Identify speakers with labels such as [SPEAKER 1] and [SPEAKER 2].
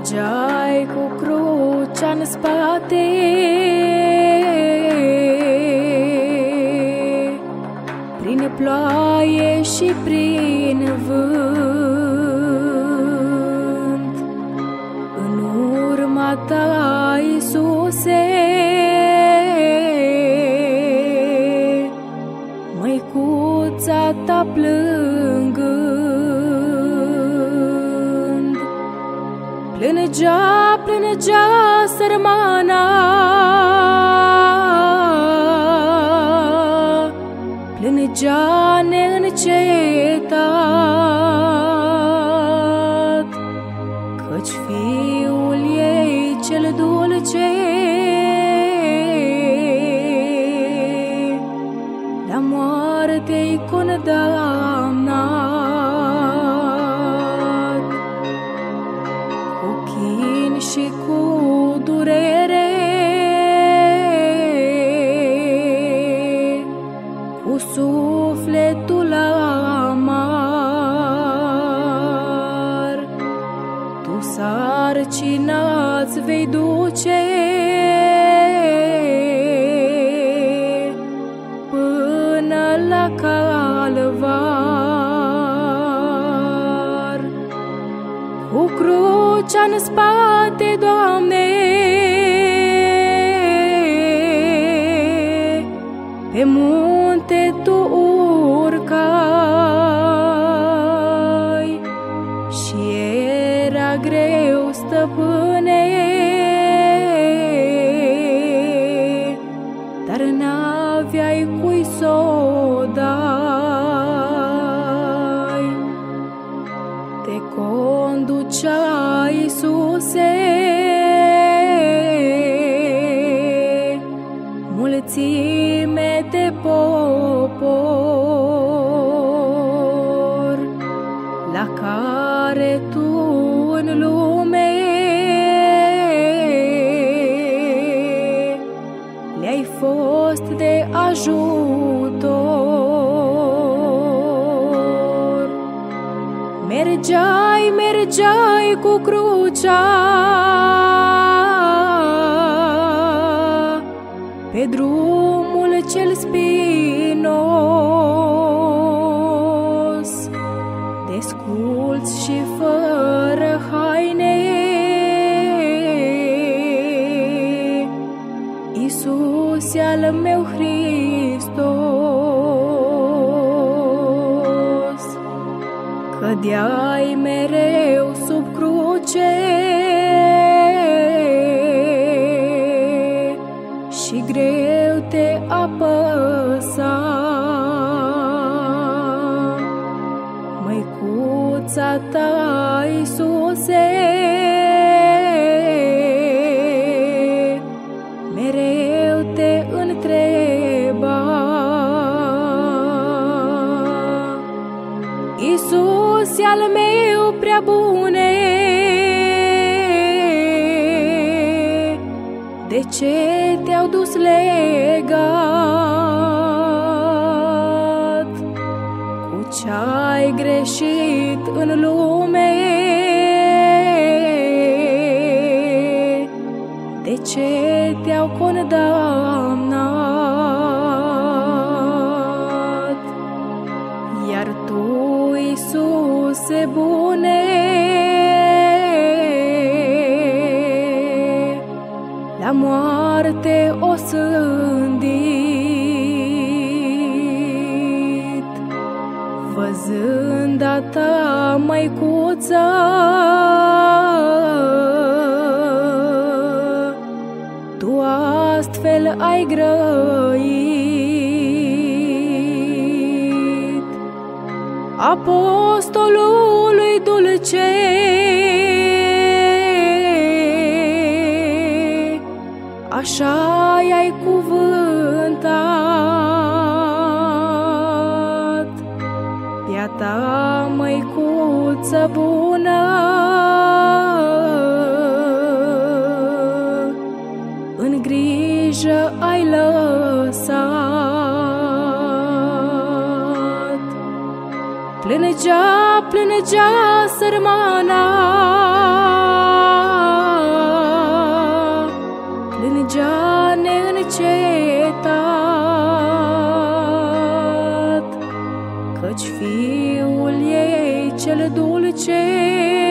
[SPEAKER 1] Mergeai cu crucea în spate, prin ploaie și prin vânt. În urma ta, Iisuse, măicuța ta plângând. Plângea sărmana, plângea neîncetat, căci fiul ei cel dulce la moarte-i condamnat. Cu chin și cu durere, cu sufletul amar, tu sarcina-ți vei duce până la calvar. Cu crucea în spate, Doamne, pe munte tu urcai și era greu, Stăpâne, dar n-aveai cui s-o dai. Te conducea, Iisuse, mulțime de popor, la care tu în lume le-ai fost de ajutor. Mergeai cu crucea pe drumul cel spinos, desculți și fără haine. Iisus al meu Hristos, cădeai mereu sub cruce și greu te apăsa. Măicuța ta, Iisuse, mereu te întreba. Iisus al meu prea bune, de ce te-au dus legat? Cu ce-ai greșit în lume? De ce te-au condamnat? Iar tu, Iisuse bune, la moarte osândit, văzând a ta măicuță, tu astfel ai grăit. Apostolului dulce, așa i-ai cuvântat. Pe-a ta măicuță bună, în grijă ai lăsat. Plângea sărmana, dulce